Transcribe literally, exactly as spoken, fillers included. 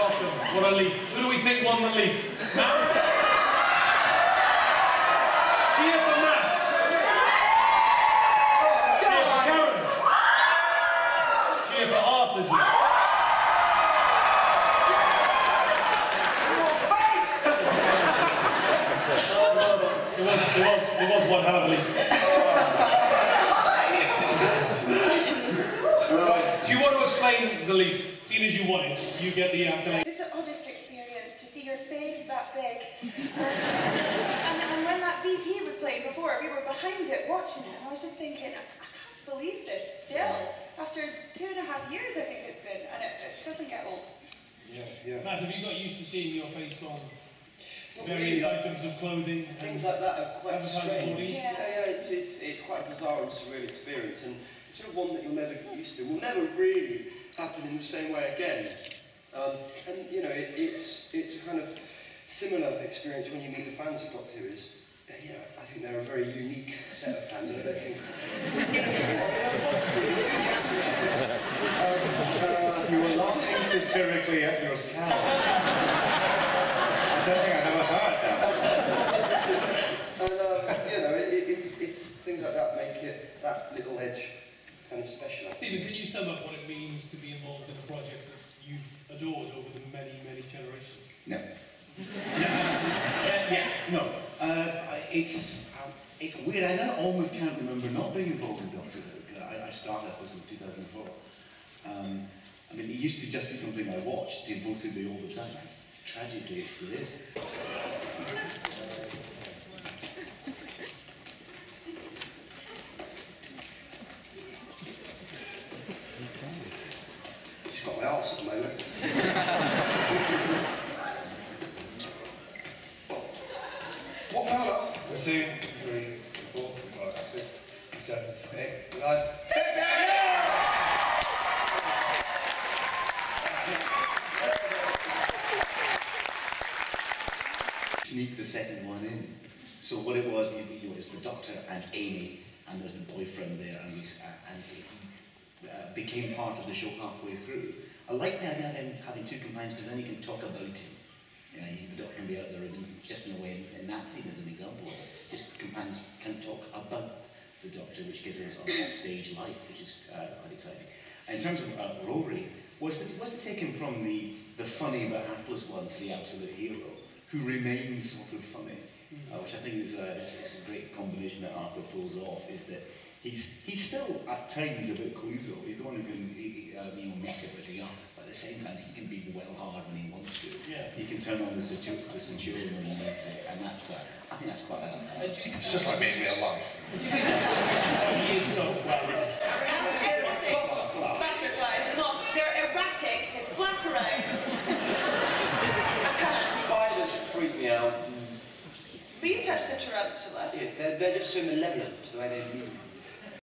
welcome. What a leap. Who do we think won the leap? Matt? Cheer for Matt. Cheer for Karen. Cheer for Arthur's leap. It was, it was, it was one hell of a leap. Do you want to explain the leap? Seeing as you won it, you get the accolade. It was the oddest experience to see your face that big. And, and when that V T was playing before, we were behind it watching it, and I was just thinking, I, I can't believe this still. After two and a half years, I think it's been, and it, it doesn't get old. Yeah, yeah. Matt, have you got used to seeing your face on various items of clothing? Things like that are quite strange. Yeah, yeah, yeah it's, it's, it's quite a bizarre and surreal experience, and it's sort of one that you'll never get used to. Will never really happen in the same way again. Um, and, you know, it, it's, it's a kind of similar experience when you meet the fans of Doctor Who. Is, you know, I think they're a very unique set of fans, and I don't think... uh, you were laughing satirically at yourself. I don't think I've ever heard that. And, um, you know, it, it, it's, it's things like that make it, that little edge, kind of special. Stephen, can you sum up what it means to be involved in a project that you've adored over the many, many generations? No. no. Uh, yes, no. Uh, it's, um, it's weird. I now almost can't remember not being involved in Doctor Who. I, I started, that was in two thousand four. Um, I mean, it used to just be something I watched devotedly all the time. Tragically, it still is. She's got my arse at the moment. What colour? Let's see. Three, four, five, six, seven, eight, nine, fifty! Sneak the second one in. So what it was, you, you know, it was the Doctor and Amy, and there's the boyfriend there, and, he's, uh, and he uh, became part of the show halfway through. I like the idea of him having two companions, because then you can talk about him. You know, the Doctor can be out there, and just in a way, in, in that scene as an example, his companions can talk about the Doctor, which gives us an off-stage life, which is uh, quite exciting. And in terms of uh, Rory, was to, was to take him from the, the funny but hapless one to the absolute hero, who remains sort of funny, uh, which I think is, uh, is, is a great combination that Arthur pulls off, is that he's, he's still at times a bit queasy. He's the one who can he, uh, you know, mess everything up, but at the same time he can be well hard when he wants to. Yeah. He can turn on the centurion when he needs it, and that's, uh, I think that's quite a... Uh, it's just like being in real life. He is so well done. Butterflies, not, they're erratic, they flap around. Spiders freak me out. But you touched a tarantula. Yeah, they're, they're just so malevolent to the way they move.